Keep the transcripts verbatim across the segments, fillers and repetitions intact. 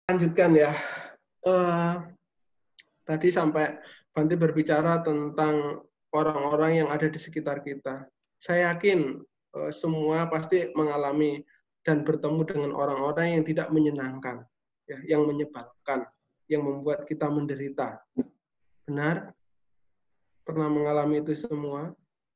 Lanjutkan ya. Uh, tadi sampai Bante berbicara tentang orang-orang yang ada di sekitar kita. Saya yakin uh, semua pasti mengalami dan bertemu dengan orang-orang yang tidak menyenangkan, ya, yang menyebalkan, yang membuat kita menderita. Benar? Pernah mengalami itu semua?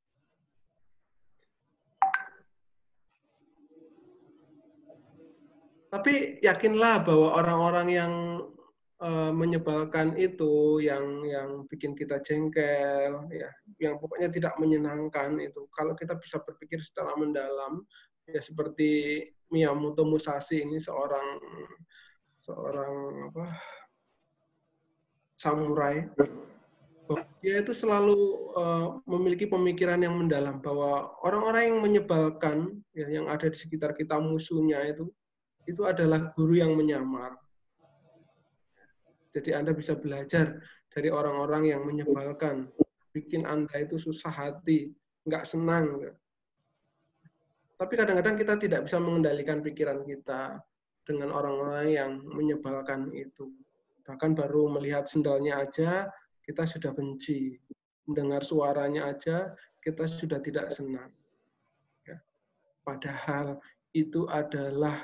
Tapi yakinlah bahwa orang-orang yang uh, menyebalkan itu, yang yang bikin kita jengkel, ya, yang pokoknya tidak menyenangkan itu. Kalau kita bisa berpikir secara mendalam, ya seperti Miyamoto Musashi ini seorang seorang apa samurai, dia itu selalu uh, memiliki pemikiran yang mendalam bahwa orang-orang yang menyebalkan, ya, yang ada di sekitar kita musuhnya itu, itu adalah guru yang menyamar. Jadi Anda bisa belajar dari orang-orang yang menyebalkan, bikin Anda itu susah hati, nggak senang. Tapi kadang-kadang kita tidak bisa mengendalikan pikiran kita dengan orang-orang yang menyebalkan itu. Bahkan baru melihat sendalnya aja, kita sudah benci. Mendengar suaranya aja, kita sudah tidak senang. Padahal itu adalah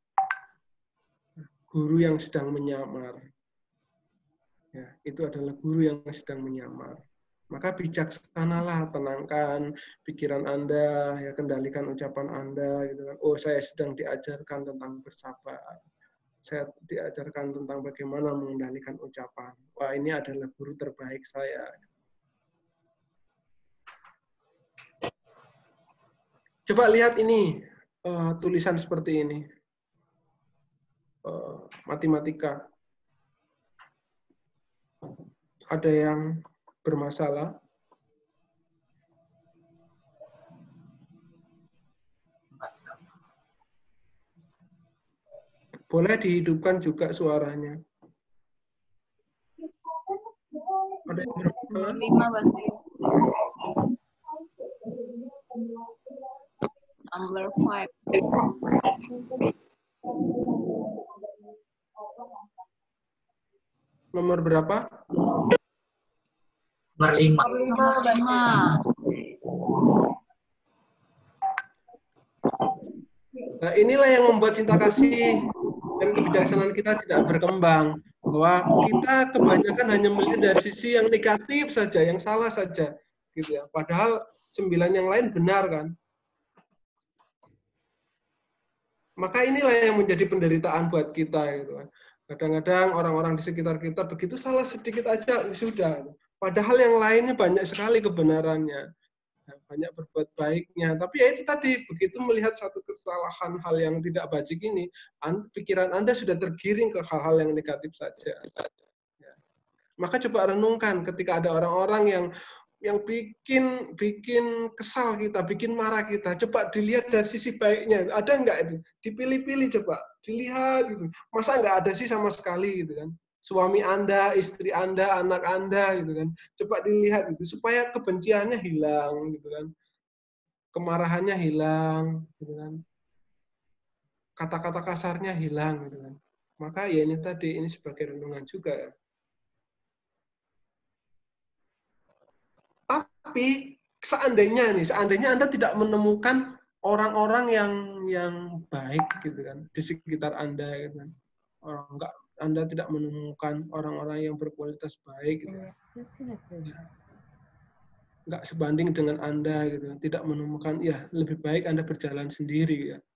guru yang sedang menyamar. Ya, itu adalah guru yang sedang menyamar. Maka bijaksanalah, tenangkan pikiran Anda, ya, kendalikan ucapan Anda, gitu kan. Oh, saya sedang diajarkan tentang bersabar. Saya diajarkan tentang bagaimana mengendalikan ucapan. Wah, ini adalah guru terbaik saya. Coba lihat ini, uh, tulisan seperti ini. Uh, matematika. Ada yang bermasalah? Boleh dihidupkan juga suaranya. Ada yang bermasalah? Lima berarti. Number five. Nomor berapa? Nomor lima. Nomor lima. Nah, inilah yang membuat cinta kasih dan kebijaksanaan kita tidak berkembang. Bahwa kita kebanyakan hanya melihat dari sisi yang negatif saja, yang salah saja, gitu ya. Padahal sembilan yang lain benar, kan? Maka inilah yang menjadi penderitaan buat kita, gitu kan. Kadang-kadang orang-orang di sekitar kita begitu salah sedikit aja sudah. Padahal yang lainnya banyak sekali kebenarannya. Banyak berbuat baiknya, tapi ya itu tadi, begitu melihat satu kesalahan hal yang tidak bajik ini, pikiran Anda sudah tergiring ke hal-hal yang negatif saja. Ya. Maka coba renungkan ketika ada orang-orang yang yang bikin bikin kesal kita, bikin marah kita, coba dilihat dari sisi baiknya, ada nggak itu? Dipilih-pilih, coba dilihat gitu. Masa nggak ada sih sama sekali gitu kan? Suami Anda, istri Anda, anak Anda, gitu kan. Coba dilihat itu supaya kebenciannya hilang, gitu kan. Kemarahannya hilang, gitu kan. Kata-kata kasarnya hilang, gitu kan. Maka ya ini tadi, ini sebagai renungan juga. Tapi seandainya nih, seandainya Anda tidak menemukan orang-orang yang yang baik, gitu kan, di sekitar Anda, gitu kan. Orang enggak, Anda tidak menemukan orang-orang yang berkualitas baik, gitu. Nggak sebanding dengan Anda, gitu. Tidak menemukan, ya lebih baik Anda berjalan sendiri, ya.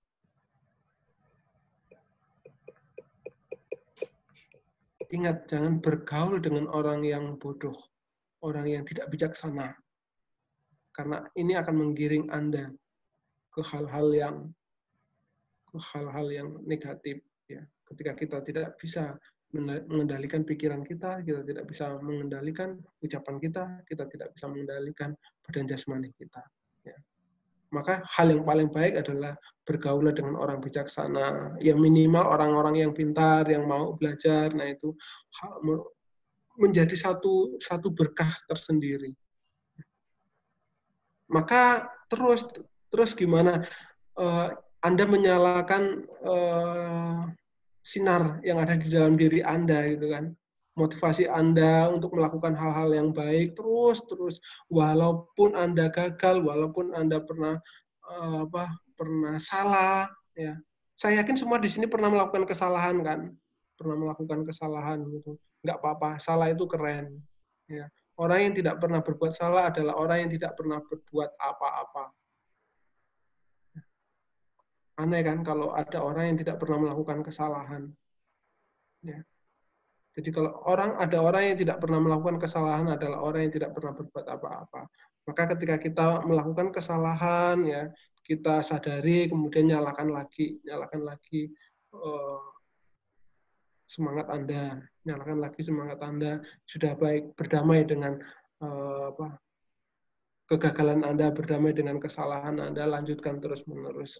Ingat, jangan bergaul dengan orang yang bodoh, orang yang tidak bijaksana. Karena ini akan menggiring Anda ke hal-hal yang ke hal-hal yang negatif, ya. Ketika kita tidak bisa mengendalikan pikiran kita, kita tidak bisa mengendalikan ucapan kita, kita tidak bisa mengendalikan badan jasmani kita. Ya. Maka hal yang paling baik adalah bergaul dengan orang bijaksana, ya minimal orang-orang yang pintar, yang mau belajar. Nah itu menjadi satu satu berkah tersendiri. Maka terus terus gimana? Uh, Anda menyalakan uh, sinar yang ada di dalam diri Anda gitu kan. Motivasi Anda untuk melakukan hal-hal yang baik terus terus walaupun Anda gagal, walaupun Anda pernah uh, apa pernah salah ya. Saya yakin semua di sini pernah melakukan kesalahan kan? Pernah melakukan kesalahan gitu. Nggak apa-apa, salah itu keren. Ya. Orang yang tidak pernah berbuat salah adalah orang yang tidak pernah berbuat apa-apa. Aneh kan kalau ada orang yang tidak pernah melakukan kesalahan. Ya. Jadi kalau orang ada orang yang tidak pernah melakukan kesalahan adalah orang yang tidak pernah berbuat apa-apa. Maka ketika kita melakukan kesalahan ya kita sadari kemudian nyalakan lagi, nyalakan lagi uh, semangat Anda, nyalakan lagi semangat Anda sudah baik berdamai dengan uh, apa kegagalan Anda, berdamai dengan kesalahan Anda, lanjutkan terus menerus.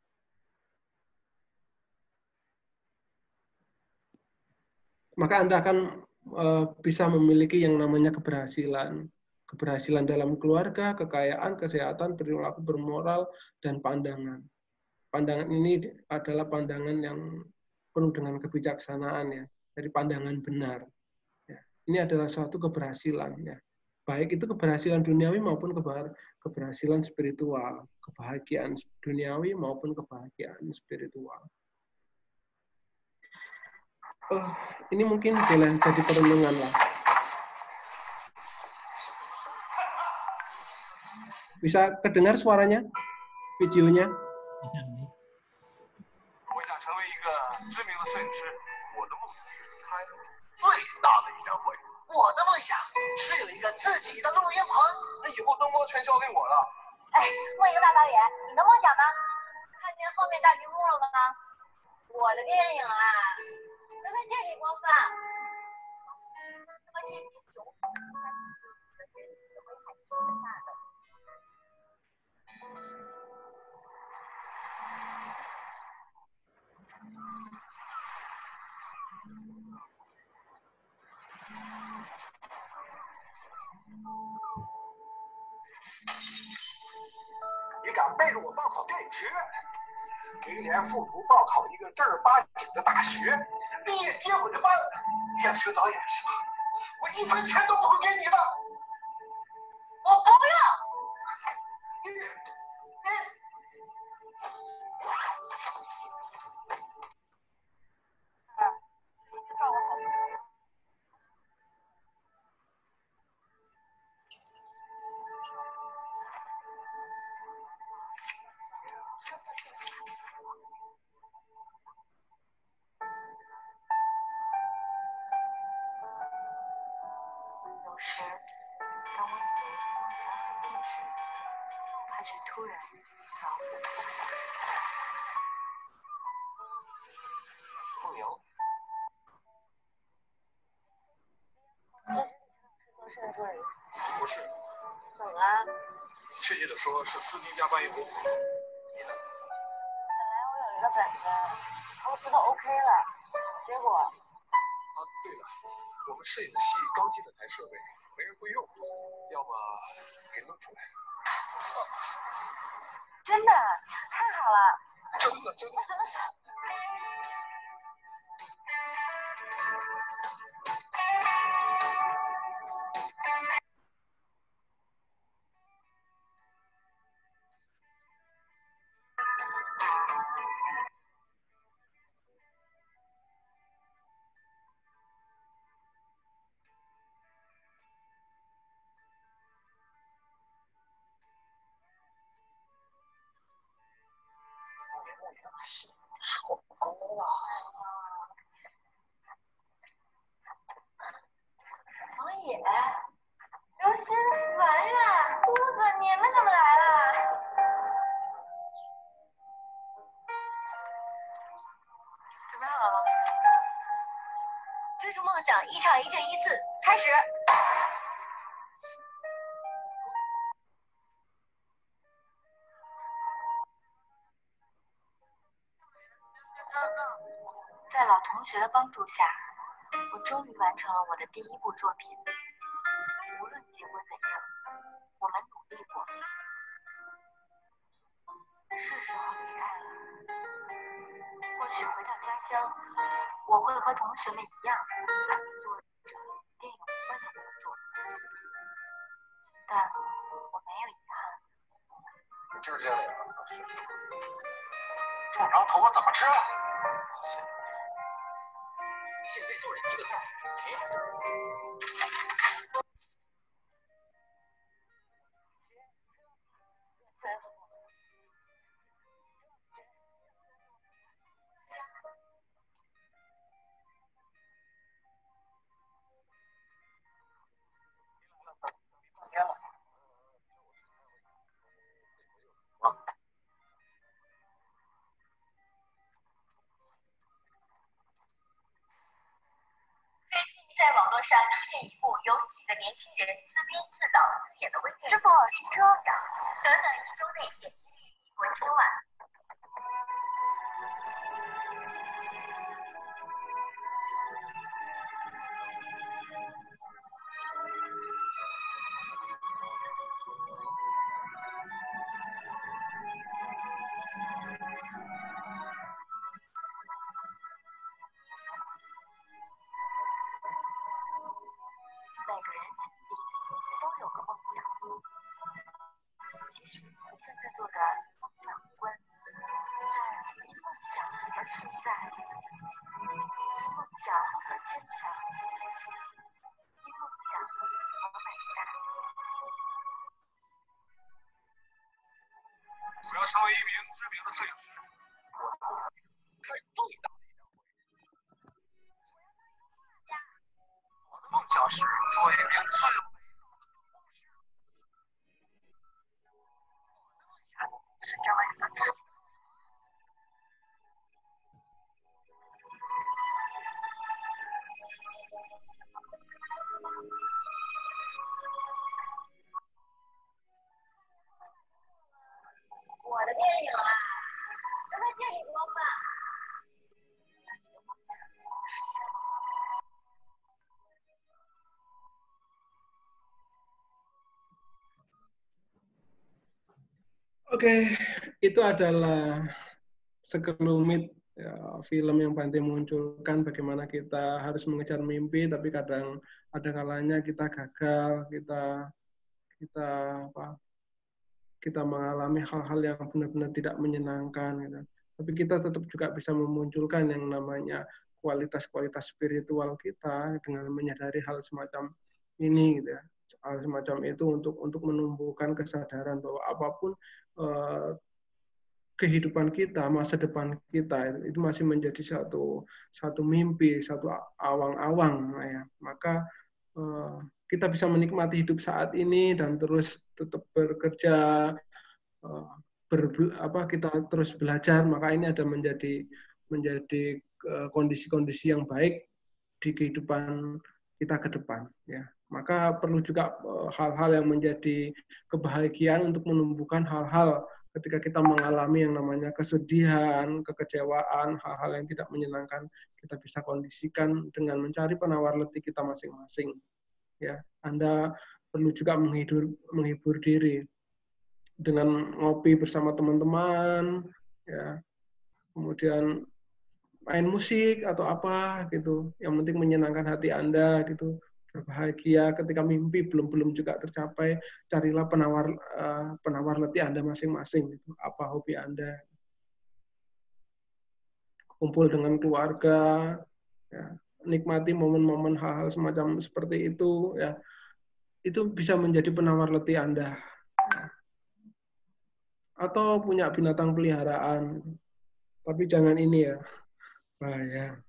Maka Anda akan uh, bisa memiliki yang namanya keberhasilan. Keberhasilan dalam keluarga, kekayaan, kesehatan, perilaku bermoral, dan pandangan. Pandangan ini adalah pandangan yang penuh dengan kebijaksanaan ya, dari pandangan benar. Ya. Ini adalah suatu keberhasilan ya. Baik itu keberhasilan duniawi maupun keberhasilan spiritual, kebahagiaan duniawi maupun kebahagiaan spiritual. Uh, ini mungkin boleh jadi perenungan lah. Bisa kedengar suaranya, videonya? 我会和同学们一样来做着电影分的工作，但我没有遗憾。 就是这样的。这么长头发怎么吃啊？现在就这一个字儿，天了。 最近在网络上出现一部由几个年轻人自编自导自演的微电影，是否是车想短短一周内点击率一波千万。每个人心里都有个梦想，其实你现在做的梦想无关，但因梦想而存在，因梦想而坚强，因梦想而伟大。 我要成为一名知名的摄影师，我的梦想还有最大的一张回忆。我的梦想是做一名最伟大的灯光师。 是这位粉丝。我的电影啊，都在这里播放。你的梦想实现了吗？ Oke, itu adalah sekelumit ya, film yang Bante munculkan bagaimana kita harus mengejar mimpi, tapi kadang ada kalanya kita gagal, kita kita apa? Kita mengalami hal-hal yang benar-benar tidak menyenangkan, gitu. Tapi kita tetap juga bisa memunculkan yang namanya kualitas-kualitas spiritual kita dengan menyadari hal semacam ini, gitu ya. Hal semacam itu untuk untuk menumbuhkan kesadaran bahwa apapun eh, kehidupan kita, masa depan kita itu masih menjadi satu satu mimpi, satu awang-awang, ya. Maka eh, kita bisa menikmati hidup saat ini dan terus tetap bekerja, eh, ber, apa kita terus belajar, maka ini ada menjadi menjadi eh, kondisi-kondisi yang baik di kehidupan kita ke depan, ya. Maka perlu juga eh, hal-hal yang menjadi kebahagiaan untuk menumbuhkan hal-hal ketika kita mengalami yang namanya kesedihan, kekecewaan, hal-hal yang tidak menyenangkan, kita bisa kondisikan dengan mencari penawar letih kita masing-masing. Ya, Anda perlu juga menghibur, menghibur diri dengan ngopi bersama teman-teman, ya, kemudian main musik atau apa gitu, yang penting menyenangkan hati Anda gitu. Berbahagia ketika mimpi belum belum juga tercapai, carilah penawar uh, penawar letih Anda masing-masing. Gitu. Apa hobi Anda? Kumpul dengan keluarga, ya, nikmati momen-momen hal-hal semacam seperti itu, ya, itu bisa menjadi penawar letih Anda. Atau punya binatang peliharaan, tapi jangan ini ya, bahaya.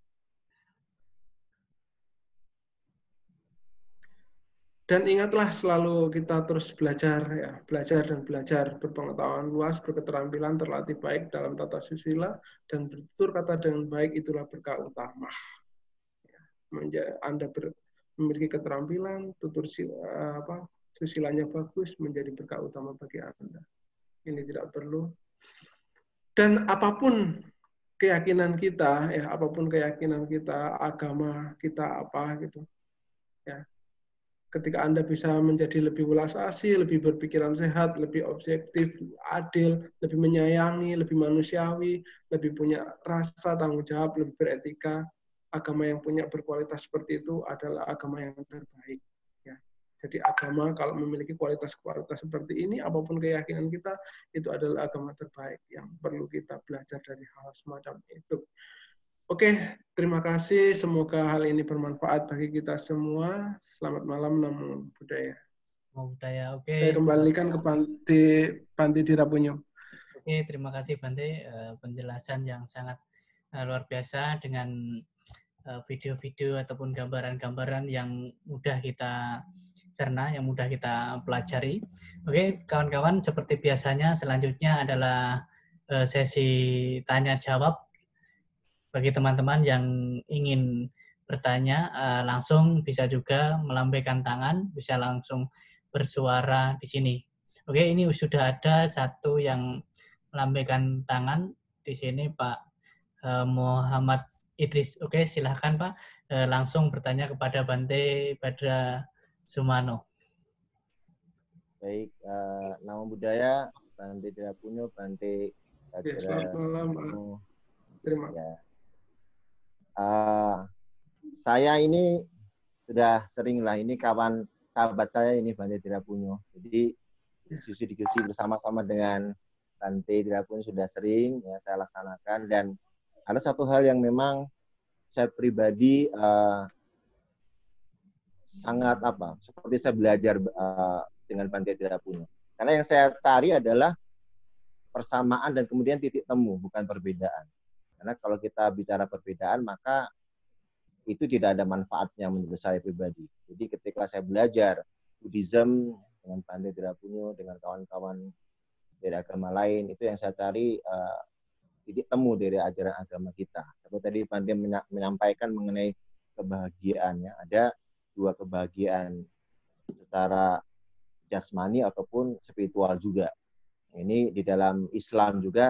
Dan ingatlah selalu kita terus belajar, ya, belajar dan belajar, berpengetahuan luas, berketerampilan, terlatih baik dalam tata susila, dan bertutur kata dengan baik itulah berkah utama. Ya, Anda ber, memiliki keterampilan, tutur sila, apa, susilanya bagus, menjadi berkah utama bagi Anda. Ini tidak perlu. Dan apapun keyakinan kita, ya, apapun keyakinan kita, agama kita apa gitu, ya. Ketika Anda bisa menjadi lebih welas asih, lebih berpikiran sehat, lebih objektif, adil, lebih menyayangi, lebih manusiawi, lebih punya rasa tanggung jawab, lebih beretika, agama yang punya berkualitas seperti itu adalah agama yang terbaik. Ya. Jadi agama kalau memiliki kualitas-kualitas seperti ini, apapun keyakinan kita, itu adalah agama terbaik yang perlu kita belajar dari hal semacam itu. Oke, terima kasih. Semoga hal ini bermanfaat bagi kita semua. Selamat malam, Namo Buddhaya. Namo Buddhaya. Oke. Saya kembalikan ke Bante, Bante Dirapunyo. Oke, terima kasih Bante. Penjelasan yang sangat luar biasa dengan video-video ataupun gambaran-gambaran yang mudah kita cerna, yang mudah kita pelajari. Oke, kawan-kawan, seperti biasanya selanjutnya adalah sesi tanya-jawab. Bagi teman-teman yang ingin bertanya, langsung bisa juga melambaikan tangan, bisa langsung bersuara di sini. Oke, ini sudah ada satu yang melambaikan tangan di sini, Pak Muhammad Idris. Oke, silahkan Pak, langsung bertanya kepada Bante Badra Sumano. Baik, uh, Namo Buddhaya, Bante Dirapunyo, Bante Badra. Selamat malam, Pak. Terima kasih. Ya. Uh, saya ini sudah sering lah, ini kawan sahabat saya ini Bante Dirapunyo. Jadi diskusi-diskusi bersama-sama dengan Bante Dirapunyo sudah sering ya saya laksanakan, dan ada satu hal yang memang saya pribadi uh, sangat apa seperti saya belajar uh, dengan Bante Dirapunyo. Karena yang saya cari adalah persamaan dan kemudian titik temu, bukan perbedaan. Karena kalau kita bicara perbedaan, maka itu tidak ada manfaatnya menurut saya pribadi. Jadi ketika saya belajar Buddhism dengan Bante Dirapunyo, dengan kawan-kawan dari agama lain, itu yang saya cari uh, titik temu dari ajaran agama kita. Seperti tadi Bante menyampaikan mengenai kebahagiaan. Ya. Ada dua kebahagiaan secara jasmani ataupun spiritual juga. Ini di dalam Islam juga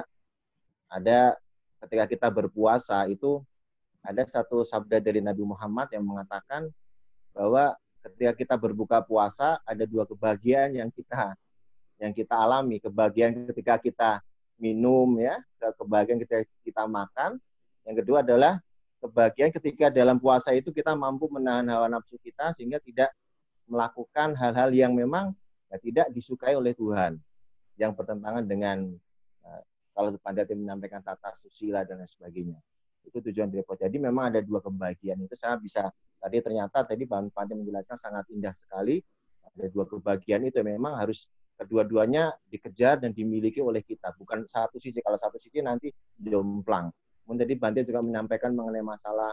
ada. Ketika kita berpuasa itu ada satu sabda dari Nabi Muhammad yang mengatakan bahwa ketika kita berbuka puasa ada dua kebahagiaan yang kita yang kita alami. Kebahagiaan ketika kita minum, ya, kebahagiaan ketika kita makan. Yang kedua adalah kebahagiaan ketika dalam puasa itu kita mampu menahan hawa nafsu kita sehingga tidak melakukan hal-hal yang memang ya, tidak disukai oleh Tuhan, yang bertentangan dengan kalau Bante menyampaikan tata susila dan lain sebagainya. Itu tujuan dari puasa. Jadi memang ada dua kebahagiaan itu. Saya bisa tadi ternyata tadi Bante menjelaskan sangat indah sekali. Ada dua kebahagiaan itu memang harus kedua-duanya dikejar dan dimiliki oleh kita. Bukan satu sisi. Kalau satu sisi nanti jomplang. Kemudian tadi Bante juga menyampaikan mengenai masalah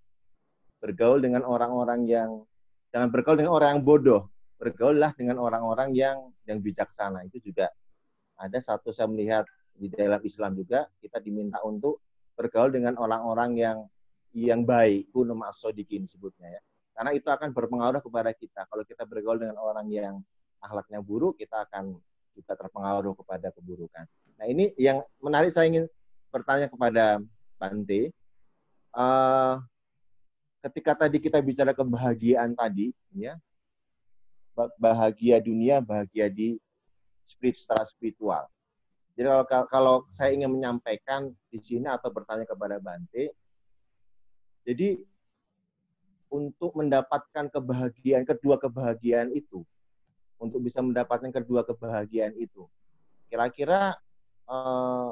bergaul dengan orang-orang yang jangan bergaul dengan orang yang bodoh. Bergaullah dengan orang-orang yang yang bijaksana. Itu juga ada satu saya melihat di dalam Islam juga kita diminta untuk bergaul dengan orang-orang yang yang baik, kunu ma'as-shodiqin disebutnya ya. Karena itu akan berpengaruh kepada kita. Kalau kita bergaul dengan orang yang akhlaknya buruk, kita akan juga terpengaruh kepada keburukan. Nah, ini yang menarik, saya ingin bertanya kepada Bante. Uh, ketika tadi kita bicara kebahagiaan tadi, ya, bahagia dunia, bahagia di spirit, secara spiritual. Jadi kalau, kalau saya ingin menyampaikan di sini atau bertanya kepada Bante, jadi untuk mendapatkan kebahagiaan, kedua kebahagiaan itu, untuk bisa mendapatkan kedua kebahagiaan itu, kira-kira eh,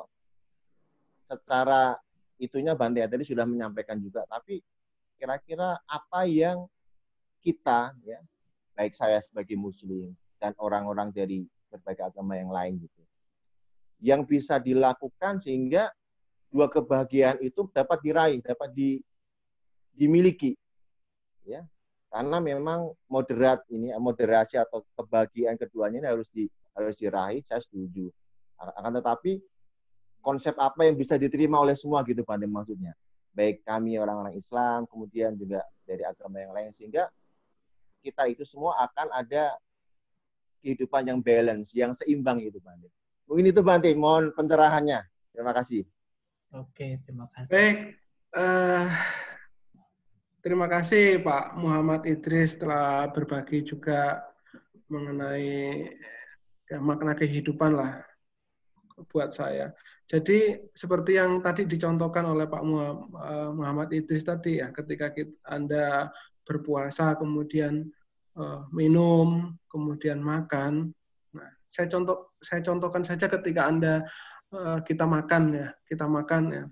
secara itunya Bante tadi sudah menyampaikan juga, tapi kira-kira apa yang kita, ya, baik saya sebagai Muslim dan orang-orang dari berbagai agama yang lain gitu, yang bisa dilakukan sehingga dua kebahagiaan itu dapat diraih, dapat di, dimiliki, ya, karena memang moderat ini, moderasi atau kebahagiaan keduanya ini harus di harus diraih. Saya setuju. Akan tetapi konsep apa yang bisa diterima oleh semua gitu Bante maksudnya, baik kami orang-orang Islam, kemudian juga dari agama yang lain, sehingga kita itu semua akan ada kehidupan yang balance, yang seimbang itu Bante. Mungkin itu Bante, mohon pencerahannya. Terima kasih. Oke, terima kasih. Baik, uh, terima kasih Pak Muhammad Idris telah berbagi juga mengenai ya, makna kehidupan lah buat saya. Jadi seperti yang tadi dicontohkan oleh Pak Muhammad Idris tadi ya, ketika kita, Anda berpuasa kemudian uh, minum, kemudian makan. Nah, saya contoh saya contohkan saja ketika Anda uh, kita makan ya, kita makan ya.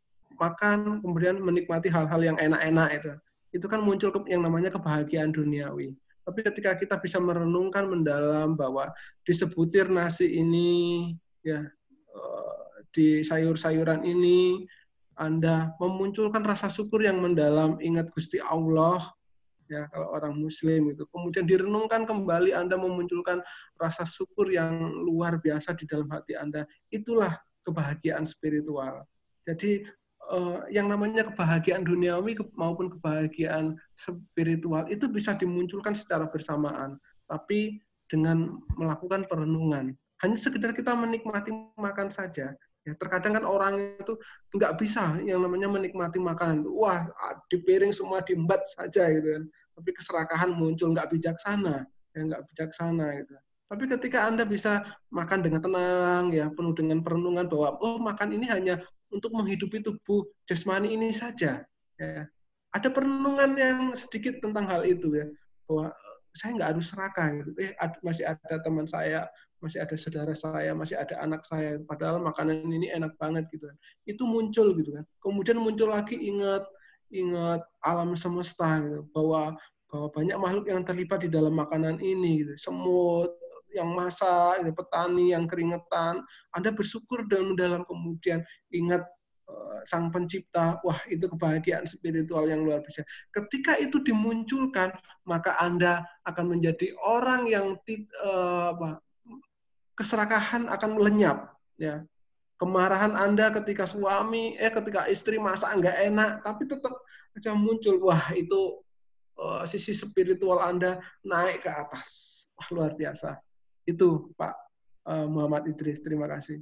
Makan kemudian menikmati hal-hal yang enak-enak itu. Itu kan muncul yang namanya kebahagiaan duniawi. Tapi ketika kita bisa merenungkan mendalam bahwa di sebutir nasi ini ya uh, di sayur-sayuran ini, Anda memunculkan rasa syukur yang mendalam, ingat Gusti Allah, ya kalau orang Muslim itu. Kemudian direnungkan kembali, Anda memunculkan rasa syukur yang luar biasa di dalam hati Anda. Itulah kebahagiaan spiritual. Jadi eh, yang namanya kebahagiaan duniawi maupun kebahagiaan spiritual itu bisa dimunculkan secara bersamaan, tapi dengan melakukan perenungan. Hanya sekedar kita menikmati makan saja. Ya, terkadang kan orang itu nggak bisa yang namanya menikmati makanan. Wah, di piring semua diembat saja gitu kan. Tapi keserakahan muncul, nggak bijaksana, ya nggak bijaksana gitu. Tapi ketika Anda bisa makan dengan tenang, ya penuh dengan perenungan bahwa oh makan ini hanya untuk menghidupi tubuh jasmani ini saja. Ya. Ada perenungan yang sedikit tentang hal itu ya, bahwa saya nggak harus serakah gitu. Eh masih ada teman saya, masih ada saudara saya, masih ada anak saya, padahal makanan ini enak banget gitu kan. Itu muncul gitu kan. Kemudian muncul lagi ingat ingat alam semesta gitu, bahwa bahwa banyak makhluk yang terlibat di dalam makanan ini gitu. Semut yang masak, gitu, petani yang keringetan. Anda bersyukur dan mendalam, kemudian ingat uh, Sang Pencipta. Wah, itu kebahagiaan spiritual yang luar biasa. Ketika itu dimunculkan, maka Anda akan menjadi orang yang uh, apa, keserakahan akan lenyap, ya. Kemarahan Anda ketika suami, eh ketika istri masak nggak enak, tapi tetap aja muncul. Wah, itu uh, sisi spiritual Anda naik ke atas. Wah, luar biasa. Itu Pak uh, Muhammad Idris. Terima kasih.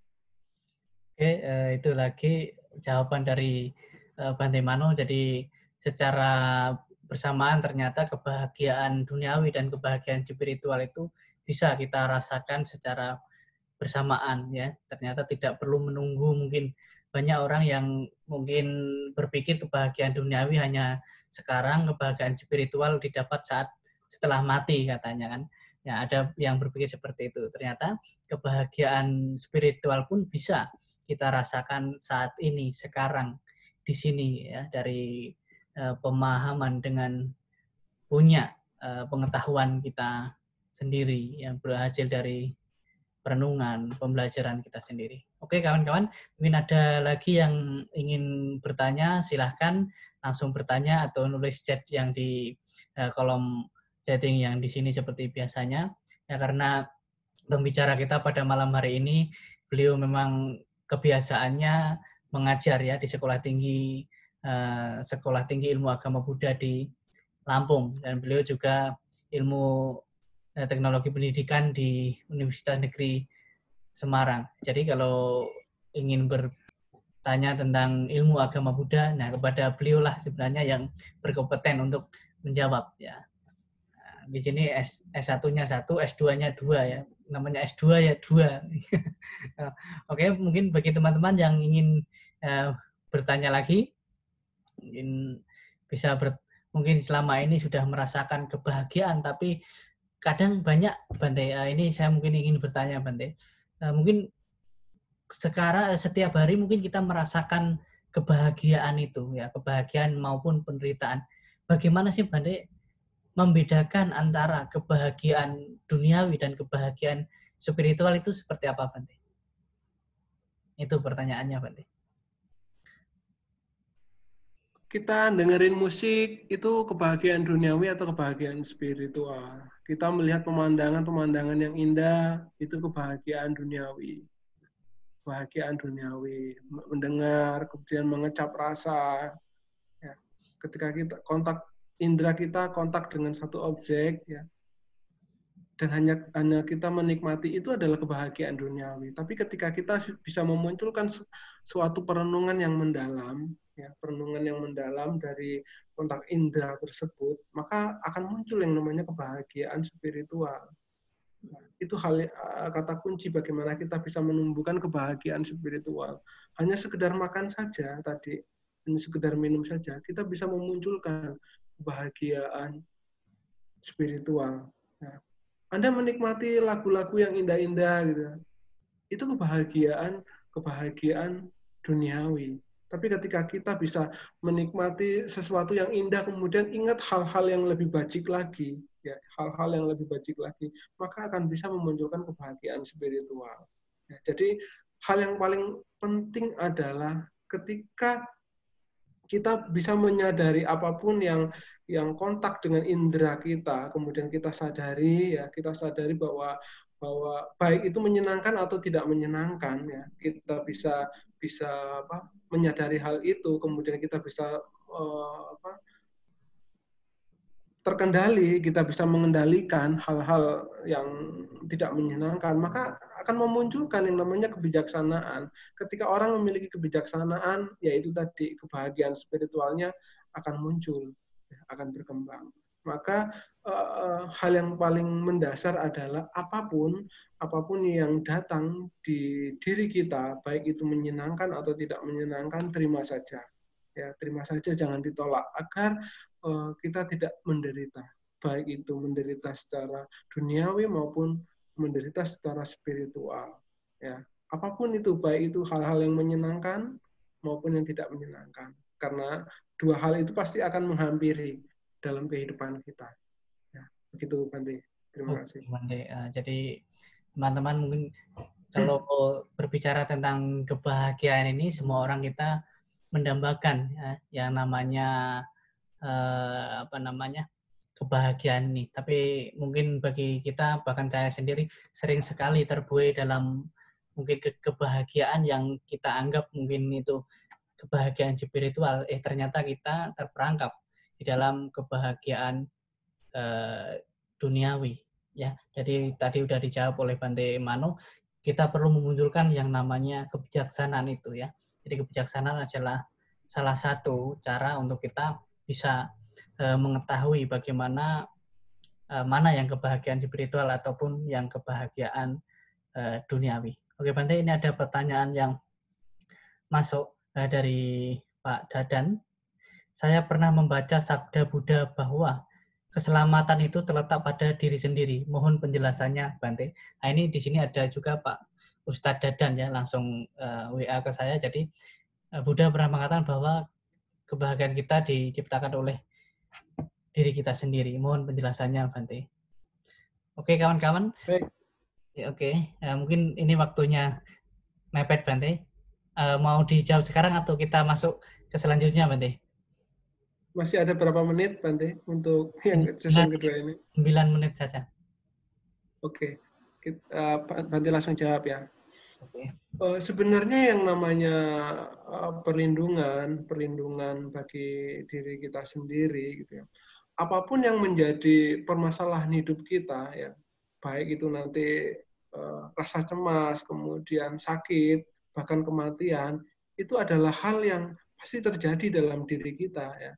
Oke, uh, itu lagi jawaban dari uh, Bante Mano. Jadi secara bersamaan ternyata kebahagiaan duniawi dan kebahagiaan spiritual itu bisa kita rasakan secara bersamaan ya. Ternyata tidak perlu menunggu. Mungkin banyak orang yang mungkin berpikir kebahagiaan duniawi hanya sekarang, kebahagiaan spiritual didapat saat setelah mati katanya kan. Ya, ada yang berpikir seperti itu. Ternyata kebahagiaan spiritual pun bisa kita rasakan saat ini, sekarang, di sini ya, dari uh, pemahaman dengan punya uh, pengetahuan kita sendiri yang berhasil dari perenungan, pembelajaran kita sendiri. Oke kawan-kawan, mungkin ada lagi yang ingin bertanya, silahkan langsung bertanya atau nulis chat yang di uh, kolom chatting yang di sini seperti biasanya. Ya karena pembicara kita pada malam hari ini, beliau memang kebiasaannya mengajar ya di sekolah tinggi uh, sekolah tinggi ilmu agama Buddha di Lampung, dan beliau juga ilmu uh, teknologi pendidikan di Universitas Negeri Semarang. Jadi kalau ingin bertanya tentang ilmu agama Buddha, nah kepada beliau lah sebenarnya yang berkompeten untuk menjawab ya. Nah, di sini S satu-nya satu, S dua-nya dua ya. Namanya S dua ya dua. Oke, mungkin bagi teman-teman yang ingin uh, bertanya lagi, mungkin bisa ber, mungkin selama ini sudah merasakan kebahagiaan, tapi kadang banyak Bante, uh, ini saya mungkin ingin bertanya Bante, uh, mungkin sekarang setiap hari mungkin kita merasakan kebahagiaan itu ya, kebahagiaan maupun penderitaan. Bagaimana sih Bante membedakan antara kebahagiaan duniawi dan kebahagiaan spiritual itu seperti apa, Bante? Itu pertanyaannya, Bante. Kita dengerin musik, itu kebahagiaan duniawi atau kebahagiaan spiritual. Kita melihat pemandangan-pemandangan yang indah, itu kebahagiaan duniawi. Kebahagiaan duniawi. Mendengar, kemudian mengecap rasa. Ya. Ketika kita kontak indera kita kontak dengan satu objek ya, dan hanya hanya kita menikmati, itu adalah kebahagiaan duniawi. Tapi ketika kita bisa memunculkan suatu perenungan yang mendalam ya, perenungan yang mendalam dari kontak indera tersebut, maka akan muncul yang namanya kebahagiaan spiritual. Itu hal uh, kata kunci bagaimana kita bisa menumbuhkan kebahagiaan spiritual. Hanya sekedar makan saja tadi, hanya sekedar minum saja, kita bisa memunculkan kebahagiaan spiritual. Nah, Anda menikmati lagu-lagu yang indah-indah gitu. Itu kebahagiaan, kebahagiaan duniawi. Tapi ketika kita bisa menikmati sesuatu yang indah, kemudian ingat hal-hal yang lebih bajik lagi, ya, hal-hal yang lebih bajik lagi, maka akan bisa memunculkan kebahagiaan spiritual. Ya, jadi hal yang paling penting adalah ketika kita bisa menyadari apapun yang yang kontak dengan indera kita, kemudian kita sadari, ya, kita sadari bahwa bahwa baik itu menyenangkan atau tidak menyenangkan, ya, kita bisa bisa apa, menyadari hal itu, kemudian kita bisa uh, apa, terkendali, kita bisa mengendalikan hal-hal yang tidak menyenangkan, maka akan memunculkan yang namanya kebijaksanaan. Ketika orang memiliki kebijaksanaan, yaitu tadi kebahagiaan spiritualnya akan muncul, akan berkembang. Maka uh, hal yang paling mendasar adalah apapun apapun yang datang di diri kita, baik itu menyenangkan atau tidak menyenangkan, terima saja. Ya, terima saja, jangan ditolak agar uh, kita tidak menderita, baik itu menderita secara duniawi maupun menderita secara spiritual. Ya, apapun itu, baik itu hal-hal yang menyenangkan maupun yang tidak menyenangkan, karena dua hal itu pasti akan menghampiri dalam kehidupan kita. Ya, begitu Bante. Terima kasih. Oh, Bante. Uh, jadi teman-teman mungkin kalau berbicara tentang kebahagiaan ini, semua orang kita mendambakan ya, yang namanya uh, apa namanya kebahagiaan ini. Tapi mungkin bagi kita, bahkan saya sendiri, sering sekali terbuai dalam mungkin ke kebahagiaan yang kita anggap mungkin itu kebahagiaan spiritual. Eh ternyata kita terperangkap di dalam kebahagiaan uh, duniawi. Ya, jadi tadi udah dijawab oleh Bante Mano, kita perlu memunculkan yang namanya kebijaksanaan itu ya. Jadi kebijaksanaan adalah salah satu cara untuk kita bisa uh, mengetahui bagaimana uh, mana yang kebahagiaan spiritual ataupun yang kebahagiaan uh, duniawi. Oke Bante, ini ada pertanyaan yang masuk uh, dari Pak Dadan. Saya pernah membaca sabda Buddha bahwa keselamatan itu terletak pada diri sendiri. Mohon penjelasannya, Bante. Nah, ini di sini ada juga Pak Ustadz Dadan ya, langsung uh, W A ke saya. Jadi uh, Buddha pernah mengatakan bahwa kebahagiaan kita diciptakan oleh diri kita sendiri. Mohon penjelasannya, Bante. Oke, kawan-kawan. Baik. Ya, oke, uh, mungkin ini waktunya mepet, Bante. Uh, mau dijawab sekarang atau kita masuk ke selanjutnya, Bante? Masih ada berapa menit, Bante, untuk yang sesi kedua ini? sembilan menit saja. Oke, kita, Bante langsung jawab ya. Oke. Uh, sebenarnya yang namanya uh, perlindungan, perlindungan bagi diri kita sendiri, gitu ya. Apapun yang menjadi permasalahan hidup kita, ya, baik itu nanti uh, rasa cemas, kemudian sakit, bahkan kematian, itu adalah hal yang pasti terjadi dalam diri kita, ya.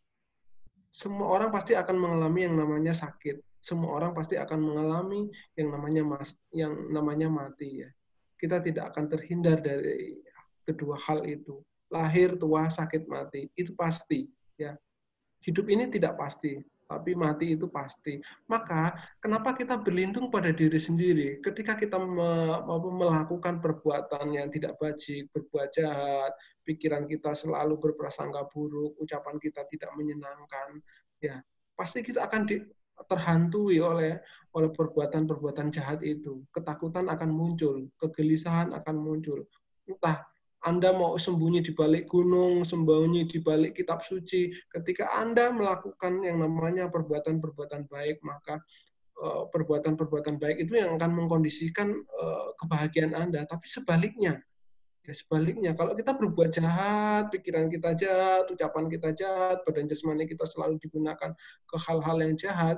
Semua orang pasti akan mengalami yang namanya sakit. Semua orang pasti akan mengalami yang namanya mas, yang namanya mati, ya. Kita tidak akan terhindar dari kedua hal itu. Lahir, tua, sakit, mati, itu pasti, ya. Hidup ini tidak pasti, tapi mati itu pasti. Maka kenapa kita berlindung pada diri sendiri ketika kita me melakukan perbuatan yang tidak bajik, berbuat jahat, pikiran kita selalu berprasangka buruk, ucapan kita tidak menyenangkan, ya pasti kita akan di, terhantui oleh oleh perbuatan-perbuatan jahat itu. Ketakutan akan muncul, kegelisahan akan muncul. Entah Anda mau sembunyi di balik gunung, sembunyi di balik kitab suci. Ketika Anda melakukan yang namanya perbuatan-perbuatan baik, maka perbuatan-perbuatan baik itu yang akan mengkondisikan kebahagiaan Anda. Tapi sebaliknya, ya sebaliknya, kalau kita berbuat jahat, pikiran kita jahat, ucapan kita jahat, badan jasmani kita selalu digunakan ke hal-hal yang jahat,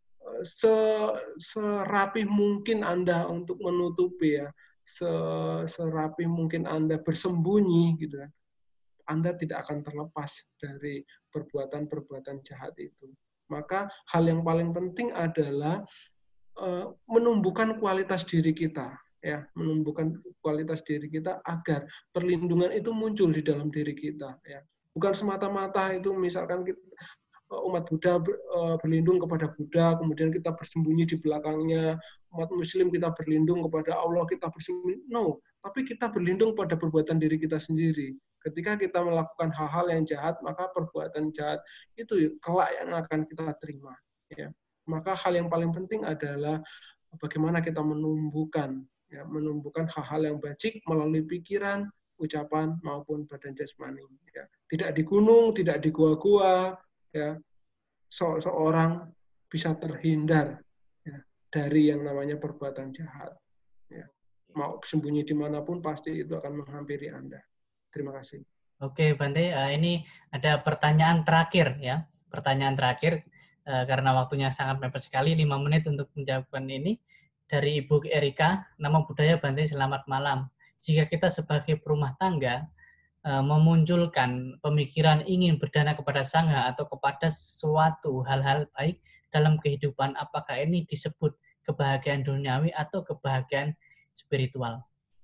serapih mungkin Anda untuk menutupi, ya, serapih mungkin Anda bersembunyi, gitu kan, Anda tidak akan terlepas dari perbuatan-perbuatan jahat itu. Maka hal yang paling penting adalah uh, menumbuhkan kualitas diri kita, ya, menumbuhkan kualitas diri kita agar perlindungan itu muncul di dalam diri kita, ya. Bukan semata-mata itu misalkan kita, umat Buddha berlindung kepada Buddha, kemudian kita bersembunyi di belakangnya. Umat Muslim kita berlindung kepada Allah, kita bersembunyi. No, tapi kita berlindung pada perbuatan diri kita sendiri. Ketika kita melakukan hal-hal yang jahat, maka perbuatan jahat itu kelak yang akan kita terima. Ya. Maka hal yang paling penting adalah bagaimana kita menumbuhkan, ya, menumbuhkan hal-hal yang baik melalui pikiran, ucapan maupun badan jasmani. Ya. Tidak di gunung, tidak di gua-gua, ya, se seorang bisa terhindar, ya, dari yang namanya perbuatan jahat. Ya. Mau sembunyi dimanapun pasti itu akan menghampiri Anda. Terima kasih. Oke, Bante, uh, ini ada pertanyaan terakhir, ya. Pertanyaan terakhir uh, karena waktunya sangat mepet sekali, lima menit untuk menjawabkan ini. Dari Ibu Erika, nama budaya Bante, selamat malam. Jika kita sebagai perumah tangga uh, memunculkan pemikiran ingin berdana kepada sangha atau kepada suatu hal-hal baik dalam kehidupan, apakah ini disebut kebahagiaan duniawi atau kebahagiaan spiritual?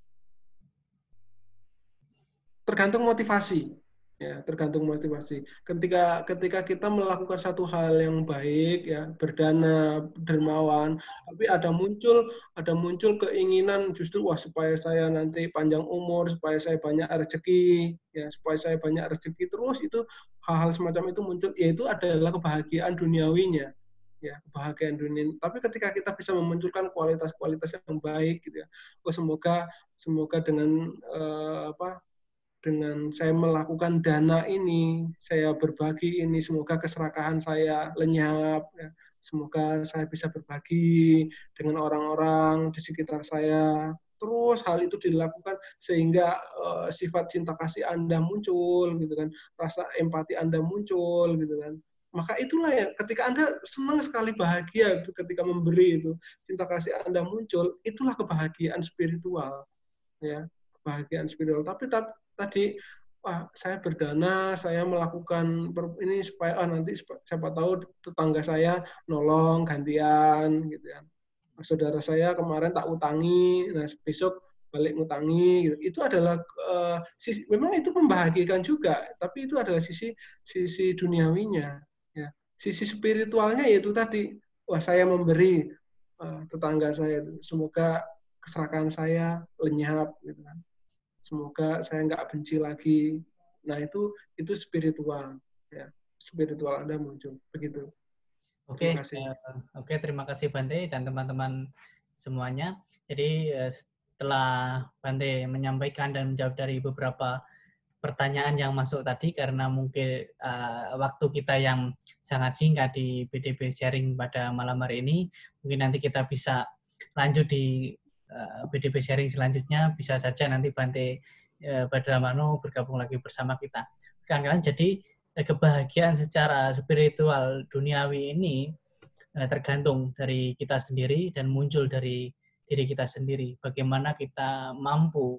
Tergantung motivasi, ya, tergantung motivasi. Ketika ketika kita melakukan satu hal yang baik, ya, berdana, dermawan, tapi ada muncul ada muncul keinginan justru wah supaya saya nanti panjang umur, supaya saya banyak rezeki, ya, supaya saya banyak rezeki terus, itu hal-hal semacam itu muncul, yaitu adalah kebahagiaan duniawinya. Ya, kebahagiaan dunia. Tapi ketika kita bisa memunculkan kualitas-kualitas yang baik, gitu ya, oh, semoga semoga dengan uh, apa dengan saya melakukan dana ini, saya berbagi ini, semoga keserakahan saya lenyap, ya. Semoga saya bisa berbagi dengan orang-orang di sekitar saya. Terus hal itu dilakukan sehingga uh, sifat cinta kasih Anda muncul, gitu kan, rasa empati Anda muncul, gitu kan. Maka itulah yang ketika Anda senang sekali bahagia ketika memberi itu, cinta kasih Anda muncul, itulah kebahagiaan spiritual, ya, kebahagiaan spiritual. Tapi tadi, wah, saya berdana, saya melakukan ini supaya ah, nanti siapa tahu tetangga saya nolong gantian, gitu ya. Saudara saya kemarin tak utangi, nah besok balik ngutangi, gitu. Itu adalah uh, sisi, memang itu membahagiakan juga, tapi itu adalah sisi sisi duniawinya, ya. Sisi spiritualnya yaitu tadi, wah, saya memberi uh, tetangga saya, semoga keserakahan saya lenyap, gitu kan. Semoga saya nggak benci lagi. Nah, itu itu spiritual, ya. Spiritual Anda muncul. Begitu. Oke, terima kasih. Uh, oke, terima kasih Bante dan teman-teman semuanya. Jadi uh, setelah Bante menyampaikan dan menjawab dari beberapa pertanyaan yang masuk tadi, karena mungkin uh, waktu kita yang sangat singkat di B D B Sharing pada malam hari ini, mungkin nanti kita bisa lanjut di B D B Sharing selanjutnya, bisa saja nanti Bante eh, Badramano bergabung lagi bersama kita. Kan-kan jadi eh, kebahagiaan secara spiritual duniawi ini eh, tergantung dari kita sendiri dan muncul dari diri kita sendiri. Bagaimana kita mampu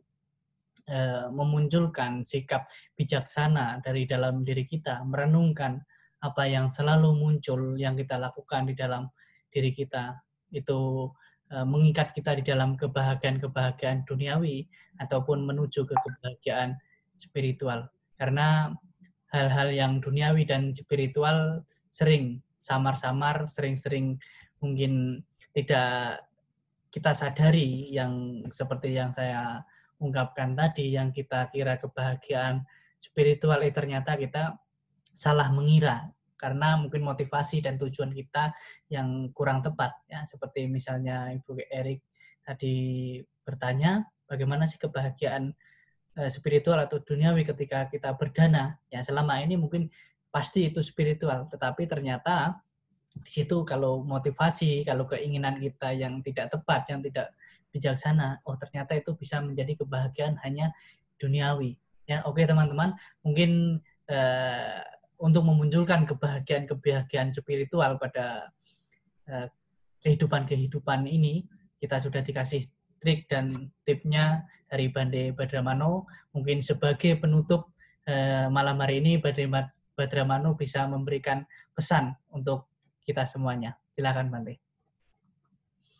eh, memunculkan sikap bijaksana dari dalam diri kita, merenungkan apa yang selalu muncul yang kita lakukan di dalam diri kita. Itu mengikat kita di dalam kebahagiaan-kebahagiaan duniawi ataupun menuju ke kebahagiaan spiritual. Karena hal-hal yang duniawi dan spiritual sering samar-samar, sering-sering mungkin tidak kita sadari, yang seperti yang saya ungkapkan tadi, yang kita kira kebahagiaan spiritual, eh, ternyata kita salah mengira. Karena mungkin motivasi dan tujuan kita yang kurang tepat, ya, seperti misalnya Ibu Erik tadi bertanya bagaimana sih kebahagiaan uh, spiritual atau duniawi ketika kita berdana, ya selama ini mungkin pasti itu spiritual, tetapi ternyata di situ kalau motivasi, kalau keinginan kita yang tidak tepat, yang tidak bijaksana, oh ternyata itu bisa menjadi kebahagiaan hanya duniawi, ya. Oke teman-teman, mungkin uh, untuk memunculkan kebahagiaan-kebahagiaan spiritual pada uh, kehidupan-kehidupan ini, kita sudah dikasih trik dan tipnya dari Bante Badramano. Mungkin sebagai penutup uh, malam hari ini, Bante Badramano bisa memberikan pesan untuk kita semuanya. Silakan Bante.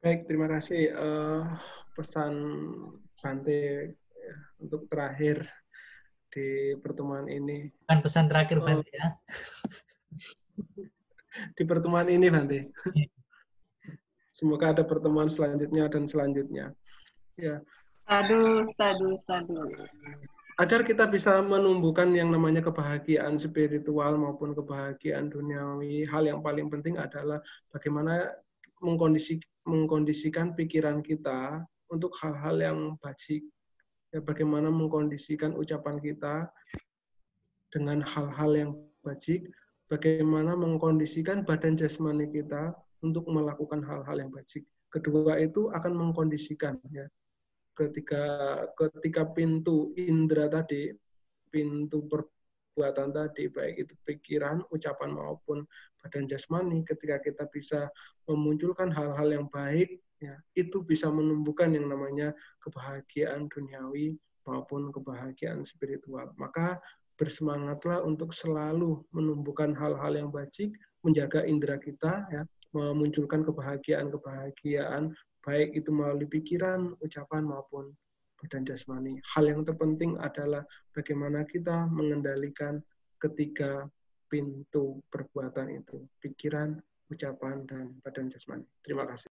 Baik, terima kasih. Uh, pesan Bante ya, untuk terakhir di pertemuan ini. Bukan pesan terakhir, Uh, Bante, ya. Di pertemuan ini, Bante. Semoga ada pertemuan selanjutnya dan selanjutnya. Ya. Sadu, sadu, sadu. Agar kita bisa menumbuhkan yang namanya kebahagiaan spiritual maupun kebahagiaan duniawi, hal yang paling penting adalah bagaimana mengkondisi, mengkondisikan pikiran kita untuk hal-hal yang baik. Ya, bagaimana mengkondisikan ucapan kita dengan hal-hal yang baik, bagaimana mengkondisikan badan jasmani kita untuk melakukan hal-hal yang baik. Kedua itu akan mengkondisikan, ya. Ketika ketika pintu indera tadi, pintu perbuatan tadi, baik itu pikiran, ucapan maupun badan jasmani, ketika kita bisa memunculkan hal-hal yang baik, ya, itu bisa menumbuhkan yang namanya kebahagiaan duniawi maupun kebahagiaan spiritual. Maka bersemangatlah untuk selalu menumbuhkan hal-hal yang baik, menjaga indera kita, ya, memunculkan kebahagiaan-kebahagiaan baik itu melalui pikiran, ucapan, maupun badan jasmani. Hal yang terpenting adalah bagaimana kita mengendalikan ketiga pintu perbuatan itu, pikiran, ucapan, dan badan jasmani. Terima kasih.